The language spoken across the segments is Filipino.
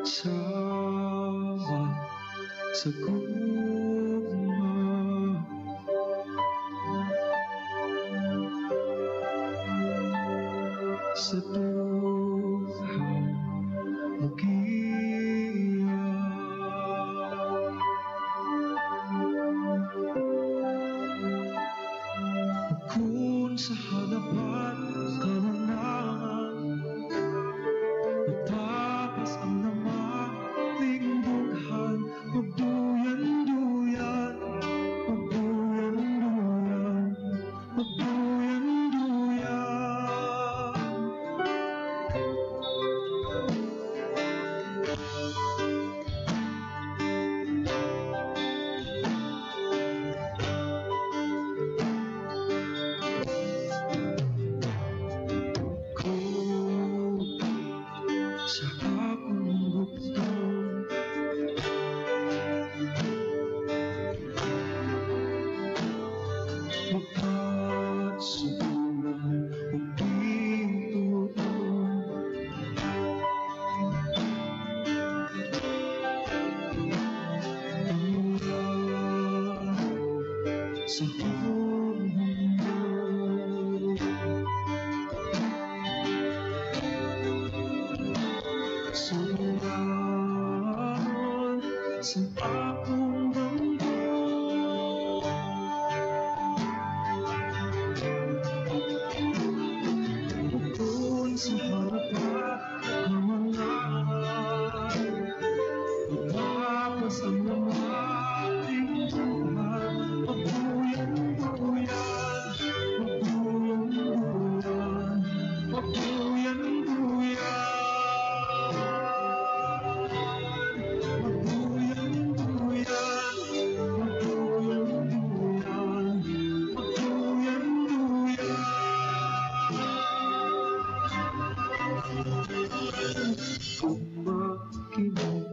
Sama sa gugma, sa duhang magiya. Kung sa hanapan kamanangan, matapos ang namating bughan, magduyan-duyan, magduyan-duyan, magduyan-duyan. Sa akong bugtong, magpatsuburan ang pintuon. Ang araw sa mundo, sumahon sa akong bangko. Bukod sa harapan kamanangan, matapos ang namating buhay, magduyan-duyan, magduyan-duyan, magduyan-duyan. Kumakinig,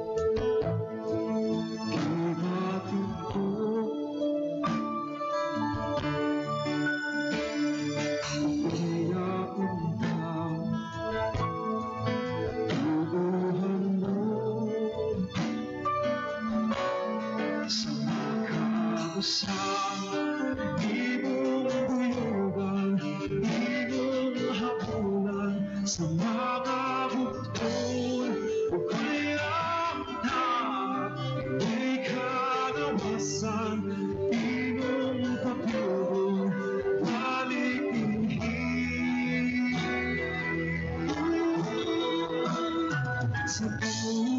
kibatin ko, umiyaon ka, tubuhan mo, sa makausap, ibong buyugan, ibong hapunan, sa mga bugtong, o kaya na di kagawasan, ibong papyong, balikin. Sa